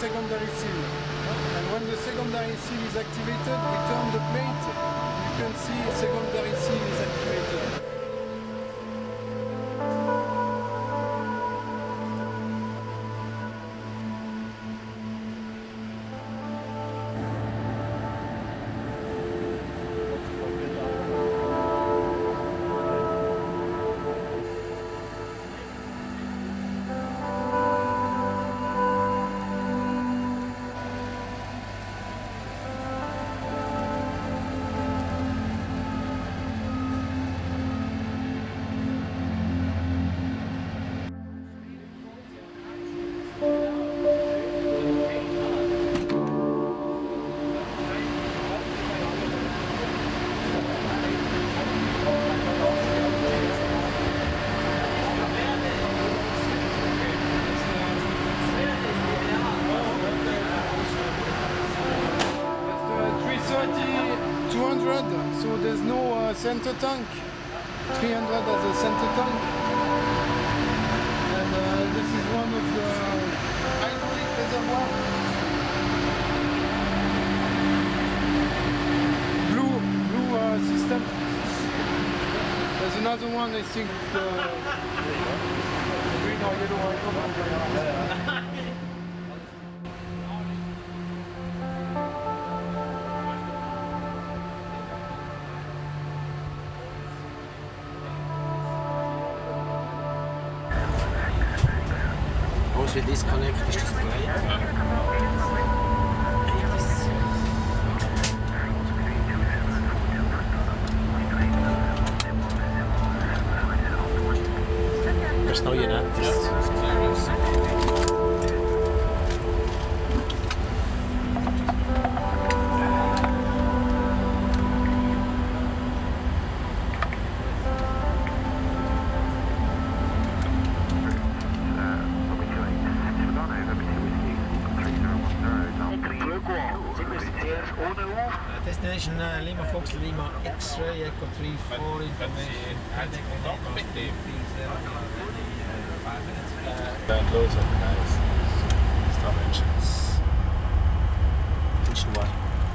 secondary seal. And when the secondary seal is activated, we turn the plate. You can see secondary seal is activated. A330-200, so there's no center tank. 300 as a center tank. And this is one of the hydraulic reservoirs. Blue system. There's another one, I think, green or yellow. Once we disconnect this display. There's no unit. Destination Lima Fox Lima X-ray Echo 34 information. Cockpit and loads of nice stop engines. Engine 1.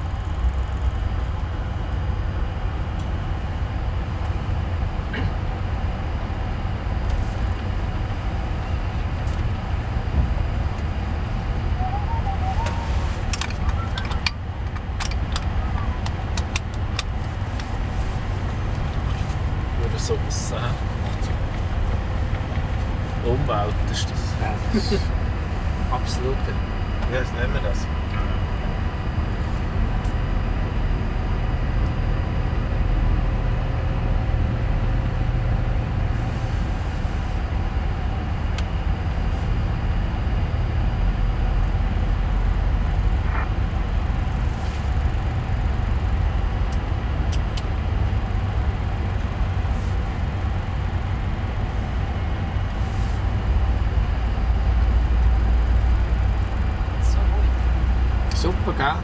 So was Umwelt ist das. Absolut. Ja, das nennen wir das. Super, gell?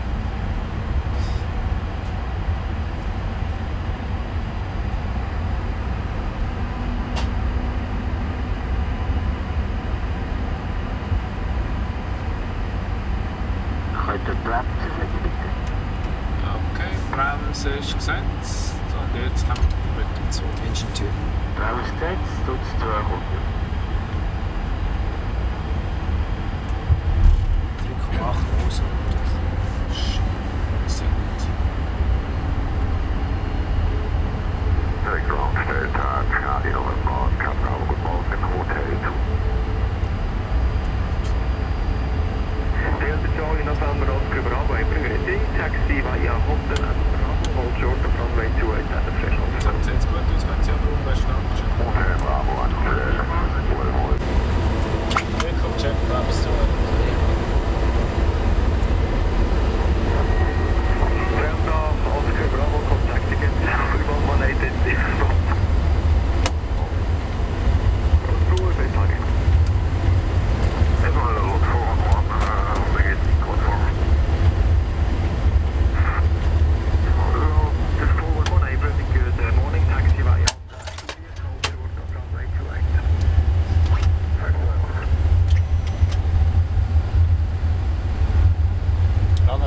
Heute Bremse bitte. Okay, Bremse ist gesetzt und jetzt haben wir mit dem Zug. Engine 2. Bremse gesetzt und 200. 3,8 groß. Groundstelltag, Radio Nord, Chateauroux, guten Morgen im Hotel. Delta Charlie November Oscar Bravo, April ready, taxi via Hotel and Bravo, hold short of runway 28 at the threshold. Das sieht jetzt gut aus, wenn Sie aber umwärts Hotel Bravo an Wohl. Weg auf Check Flaps zu. Delta Oscar Bravo, contact again, 3118.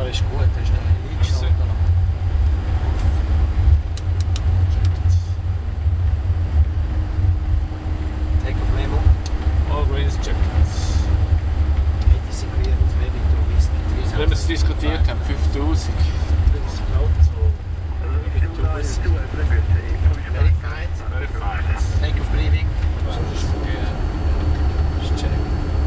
ist gut, das ist eine Liegestelle. Take off memo. All green is checked. Wenn wir es diskutiert haben, 5000. Das ist genau so. Verified. Verified. Take off breathing. Just check.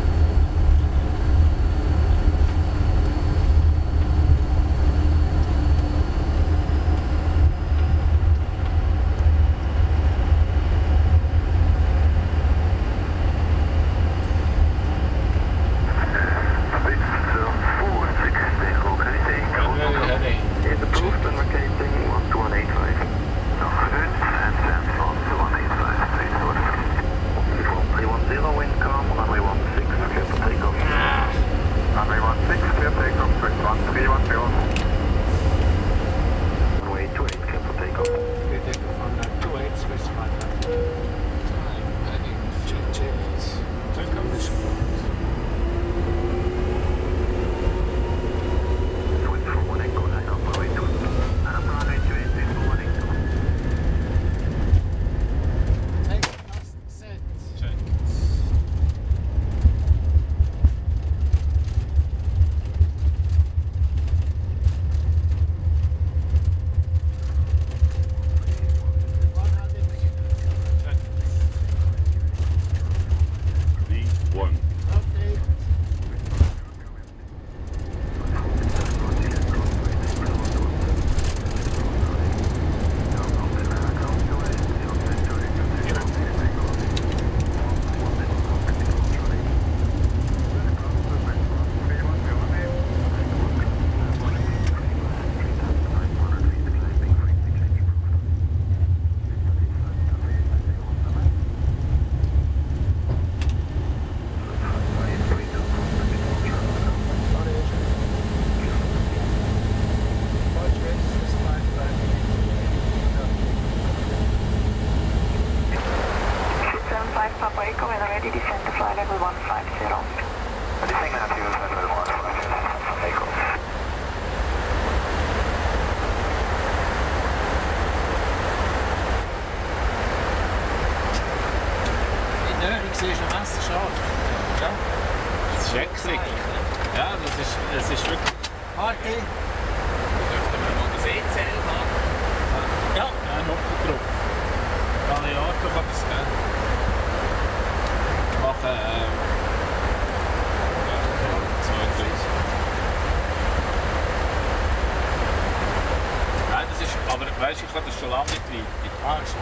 Ich habe das schon lange nicht reiten.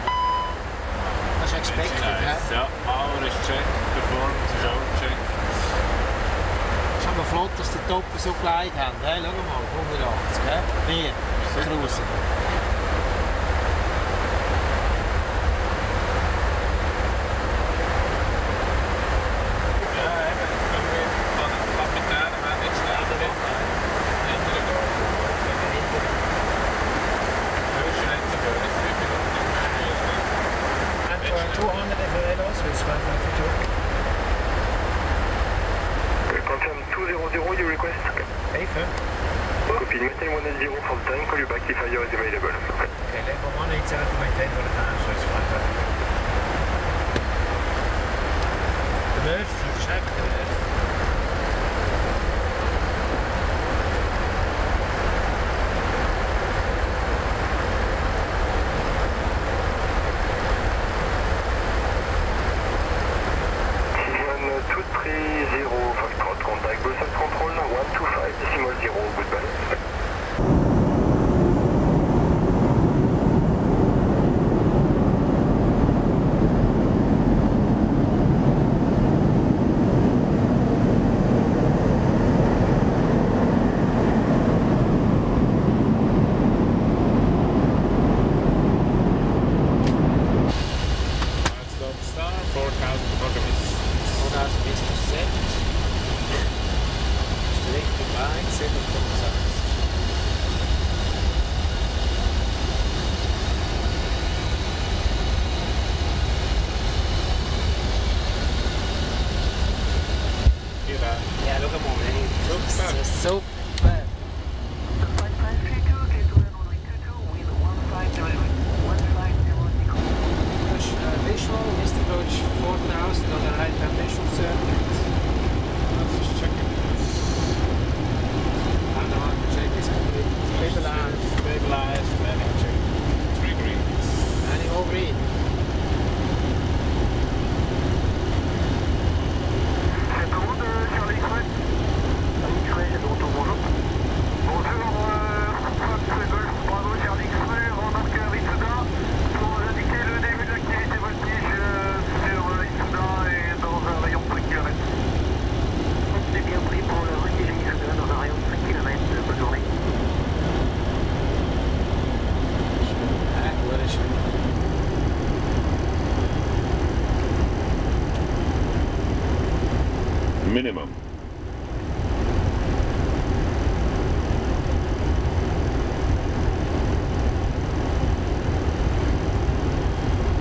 Das ist expected, ja? Power ist checkt, Performance ist auch checkt. Es ist aber flott, dass die Toppen so geleitet haben. Hey, schau mal, 180, gell? Mehr, Cruisen.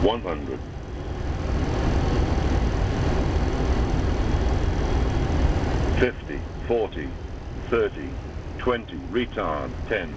100. $50, $40, $30, $20, retard, $10.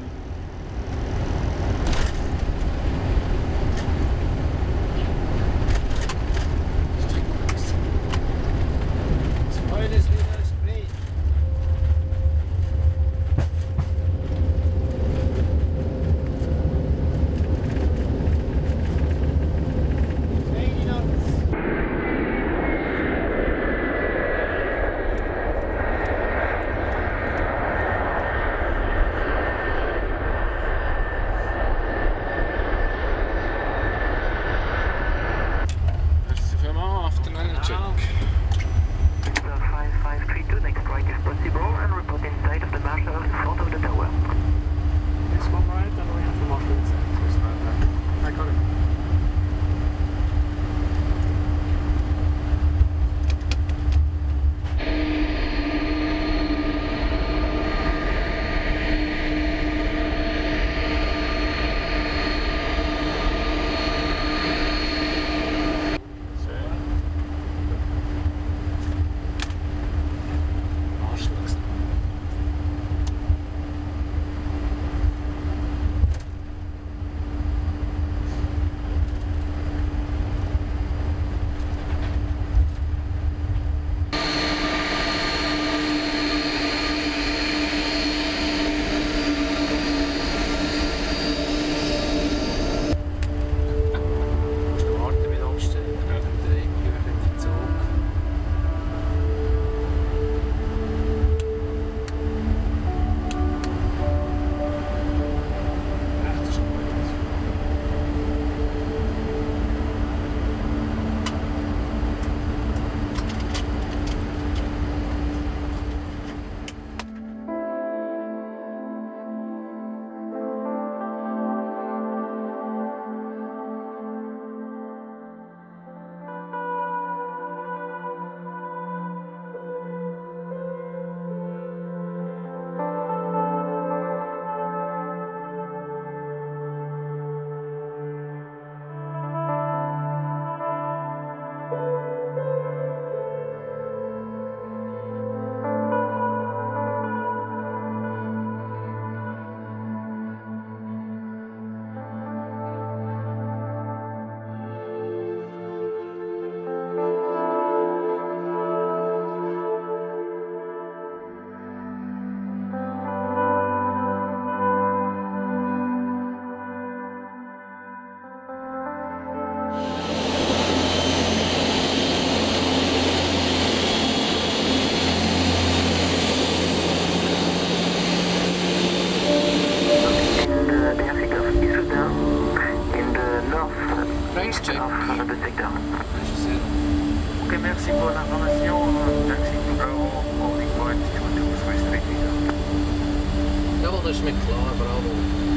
das ist mir klar, bravo.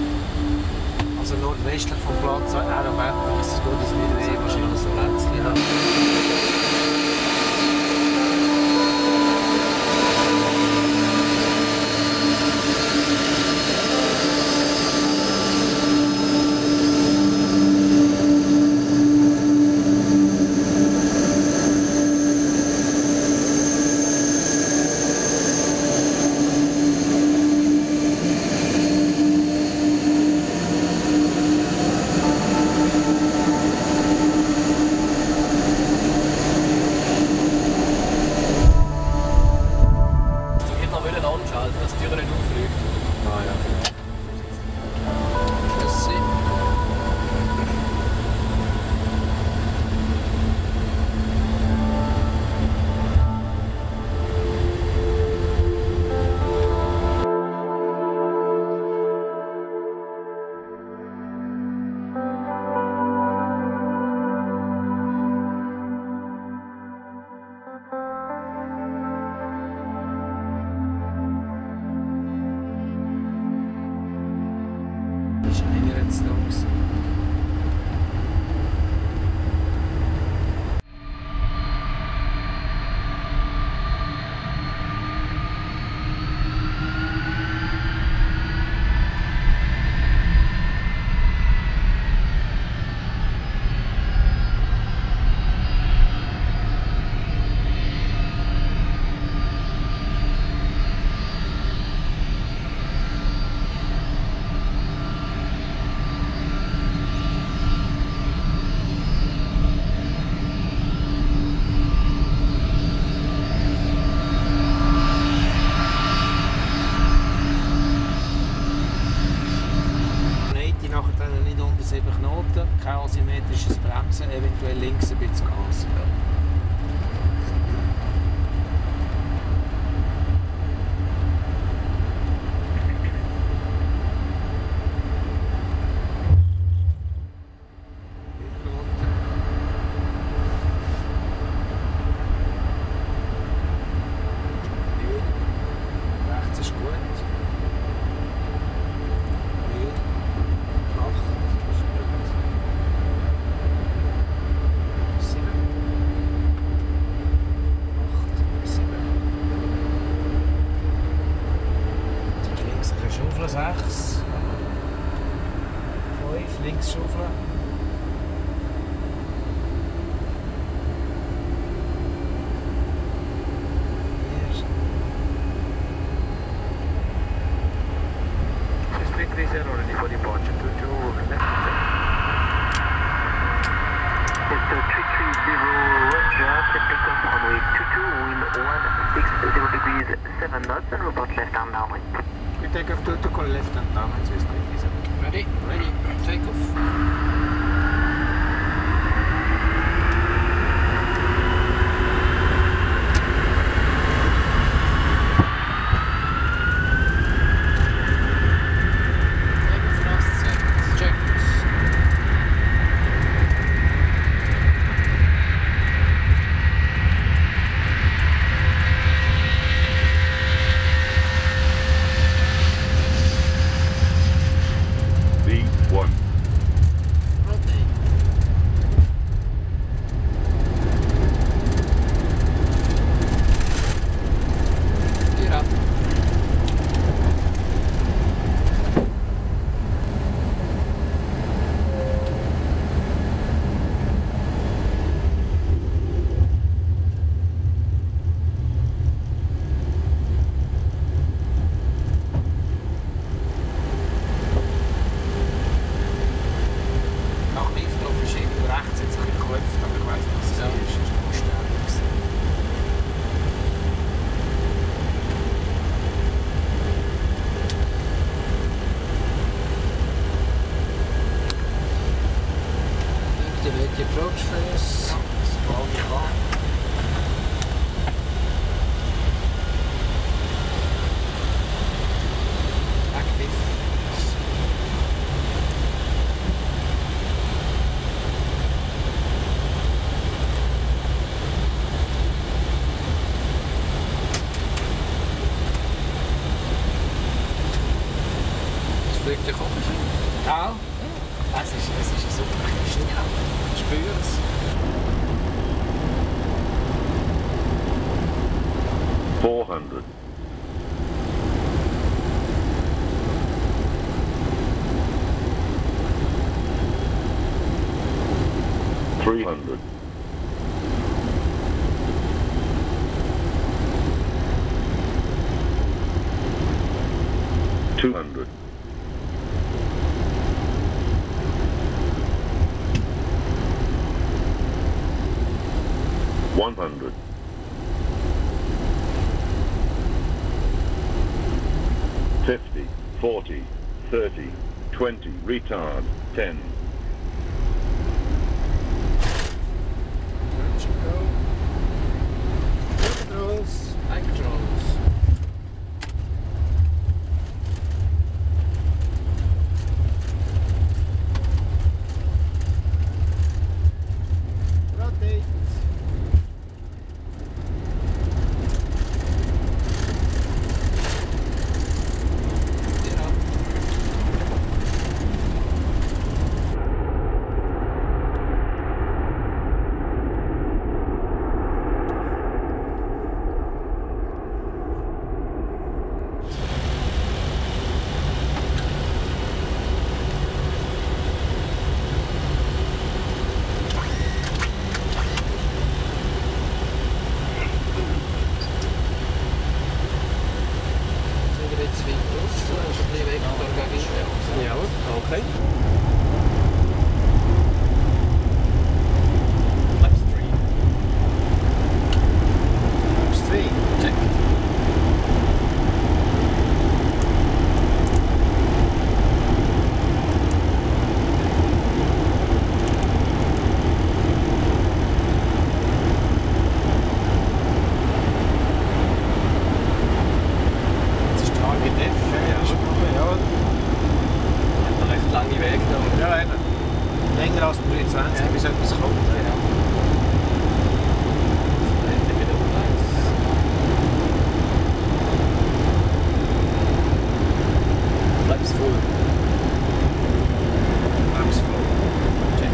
Also nordwestlich vom Platz, Aerometric, ist es gut, dass wir wahrscheinlich ein Plätzchen haben. kein asymmetrisches Bremsen, eventuell links ein bisschen Gas. Ja. Es ist eine super Kiste. Ja. Ich spüre es. 400. 300. 200. 100. 50, 40, 30, 20, retard, 10. Controls, eye controls. Rotate. etwas kommt. Genau. Flaps full. Flaps full. Check.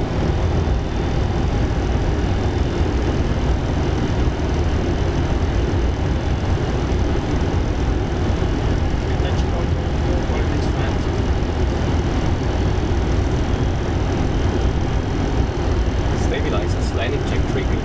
Stabilizers, landing check trigger.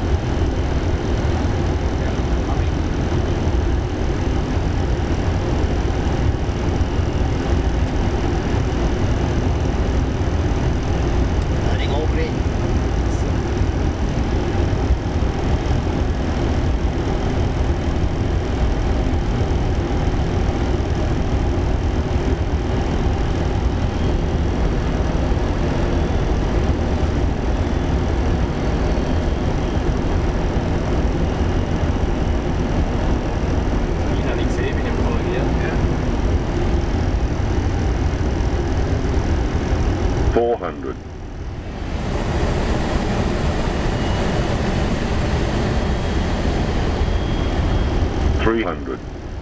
$300.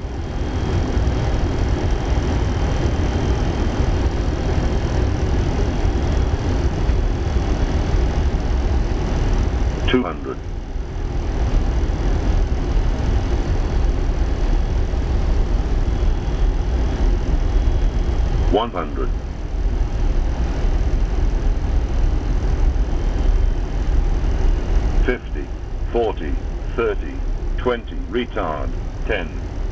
$200. $100. $50, $40, $30, $20, retard, 10.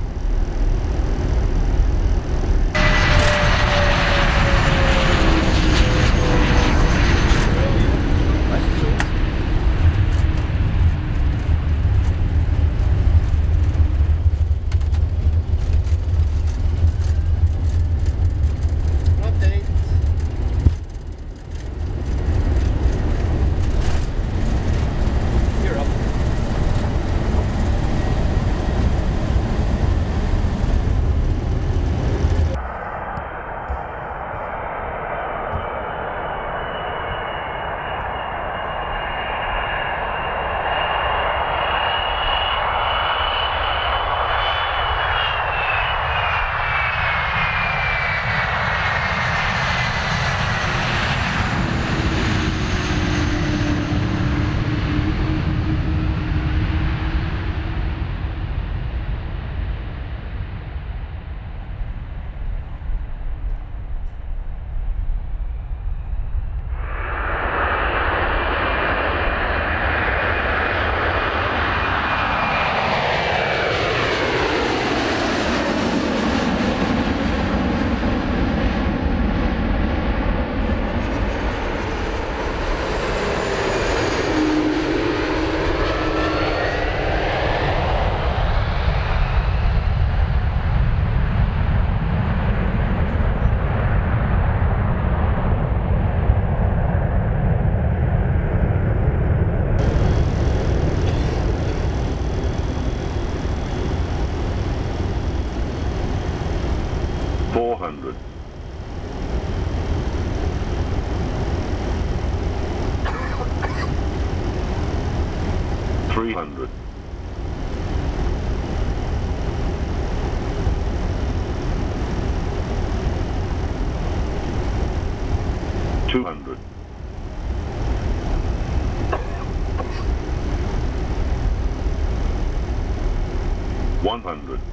$400. $300. $200. $100.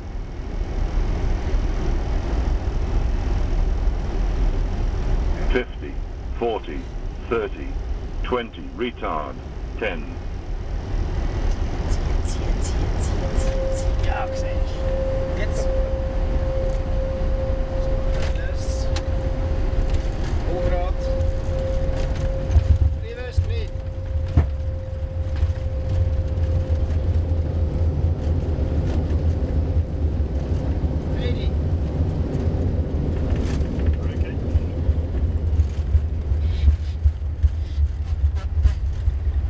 $50, $40, $30, $20, retard, 10. Ja, gezien. Jetzt. Das. Hoograd. Reverse speed. Ready.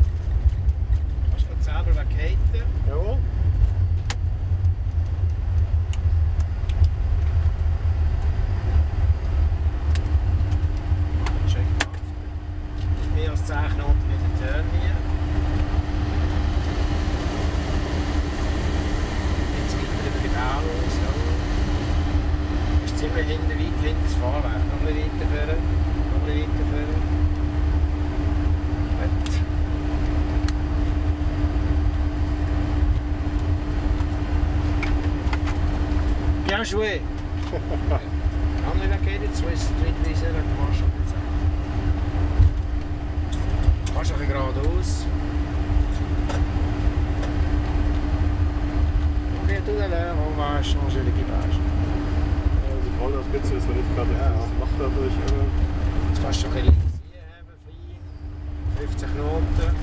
Kannst du selber weghalten? Jawohl. ist ziemlich weit hinter das Fahrwerk. Noch ein bisschen weiterführen. Noch ein bisschen weiterführen. Gut. Bien joué! Andere Rakete, Swiss 330 Commercial. Fast ein bisschen geradeaus. Ok, tout à l'heure, on va changer l'équipage. Sie brauchen das Spitze, ist man nicht gerade macht dadurch. Jetzt kannst du schon ein bisschen haben, frei. 50 Knoten.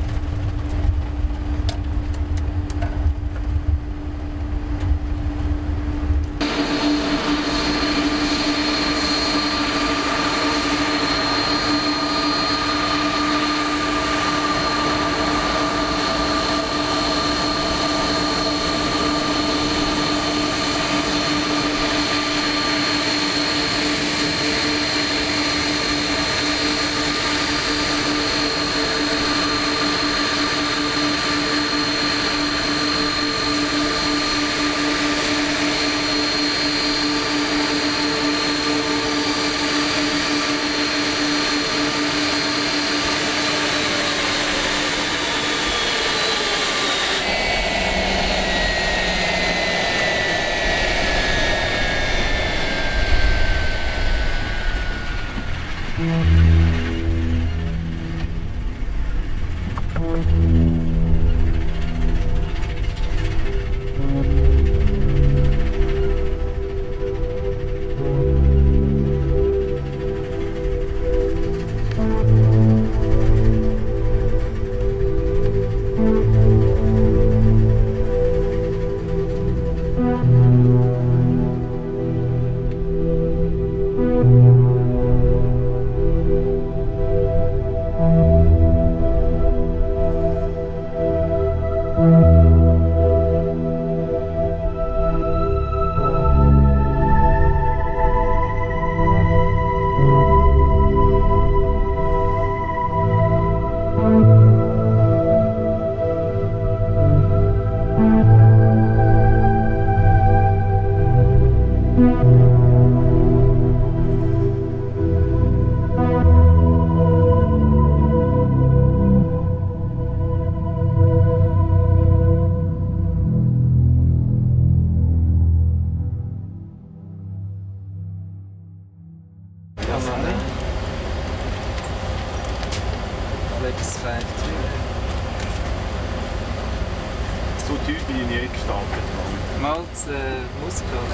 So Typ bin ich nie gestartet. Mal das Musiker.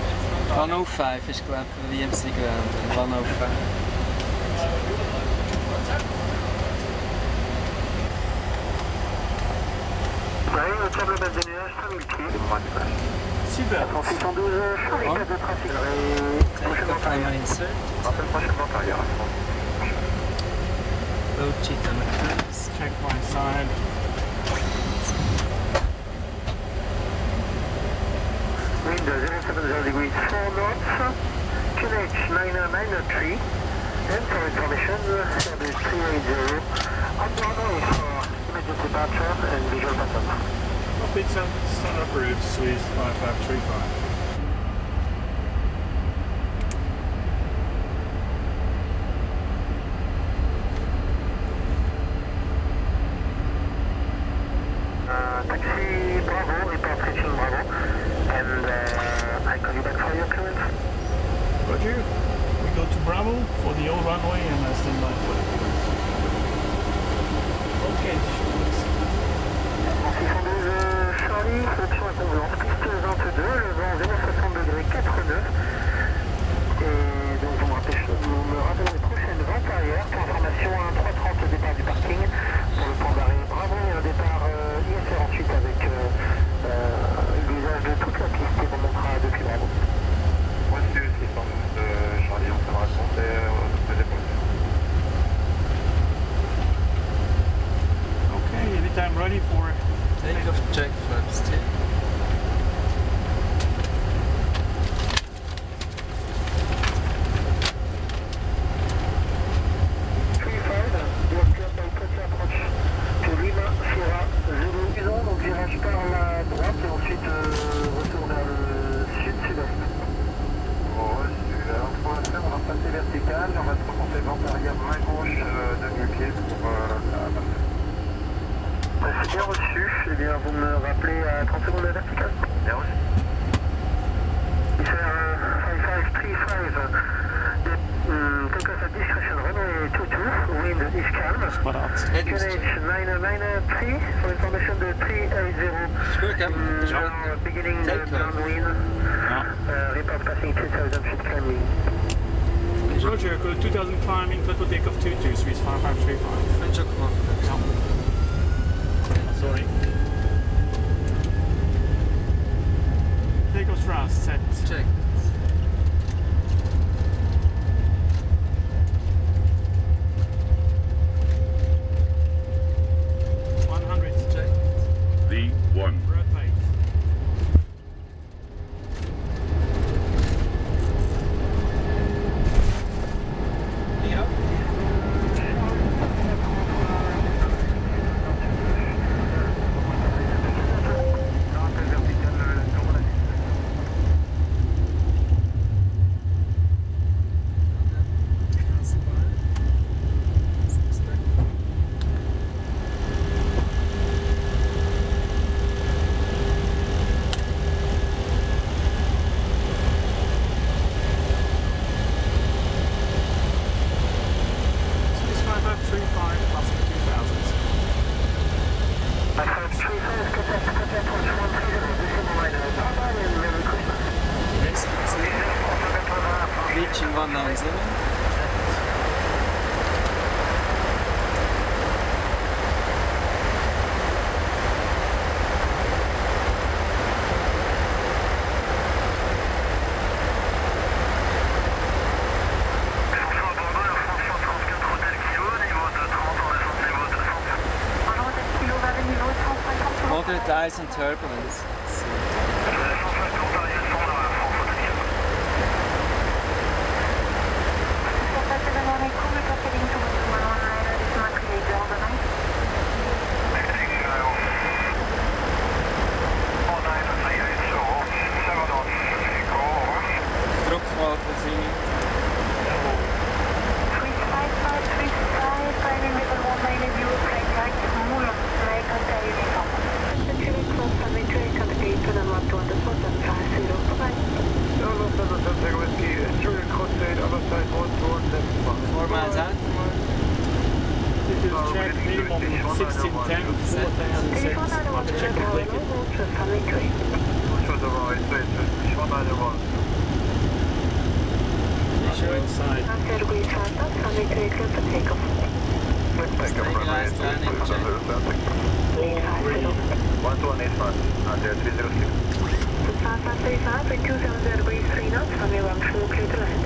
105 ist glaube ich VMC Ground. 105. Super. 612, Charlie, pas de trafic. Take final insert. Rappelle prochainement arrière. Load cheat on the cruise. Check my side. Wind 070 degrees 4 knots, QNH 993, and for information, Airbus A330, on the runway for immediate departure and visual pattern. Cockpit stand approved, Swiss 5535. Taxi Bravo, report reaching Bravo, and I call you back for your clearance. Roger. We go to Bravo for the old runway and I stand by for the clearance. Okay. 612 Charlie, option à convenance, piste 22, le vent 060 degrés 4 nœuds. Et donc vous me rappellerez prochaine vente arrière pour information à 330 départ du parking pour le point d'arrêt Bravo et un départ ISR ensuite avec l'usage de toute la piste et on montera depuis Bravo. Reçu 612 Charlie, on s'en raconte et on se dépose. Okay, anytime ready for Take off check flaps 2. rampe arrière main gauche demi-pied pour c'est bien reçu. Eh bien, vous me rappelez à 30 secondes de verticale. Bien reçu. Sir 5535. Take off at discretion, runway 22, wind is calm. QNH 993, for information the 380. Now beginning the downwind. Report passing 2000 feet climbing. Roger, 2000 climbing, clear for takeoff 22, Swiss 5535. French come Sorry. Takeoff thrust set. Check. V1. Rotate. Yeah. Reaching 197. Moderate ice and turbulence. Druckval voorzien. Miles out. Check minimum 1610, 4006, market check completed. Sure inside. Stabilized landing check. All green. 1185, 306. 5535 at 2000 degrees 3 knots, runway 14 clear to land.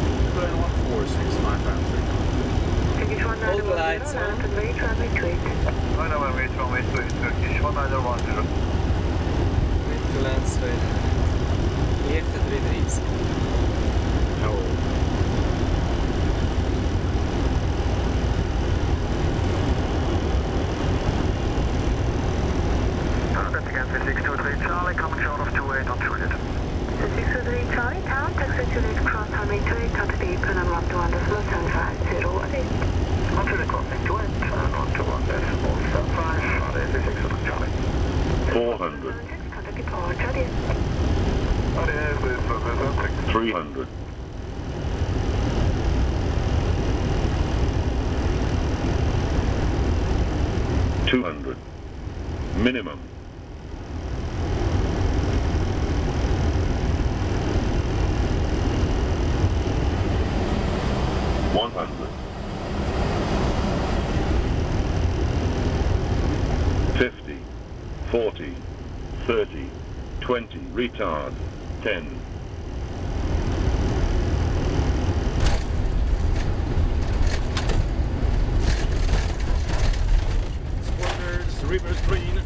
14655. All the lights on. Runway 28. Runway 28, Turkish 1910. Mid to land straight. Lift at 330. No. That's again 623 Charlie, coming short of 28 on 200. 623 Charlie, town, taxi to left cross runway 28, cut deep, and I'm up to 1.750 onto the crossing to end, and on to 1.175, Charlie, 623 Charlie. 400. Contact departure, Charlie. 300. 200. Minimum. 100. 50. 40. 30. 20. Retard. 10. Squadrons, reverse green.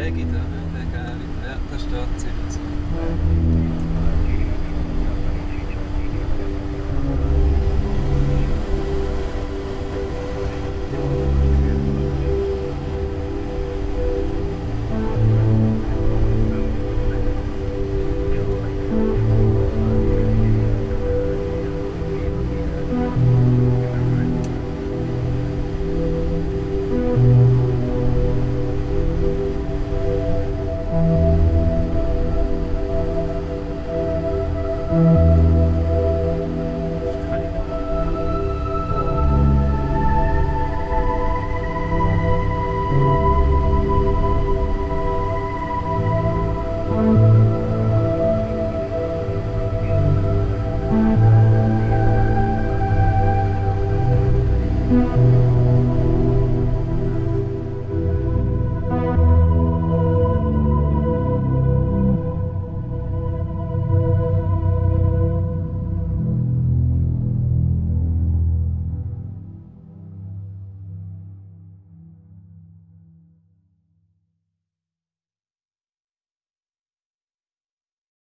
Kollege da, der Gäli. Ja, da steht sie. Also. Thank you.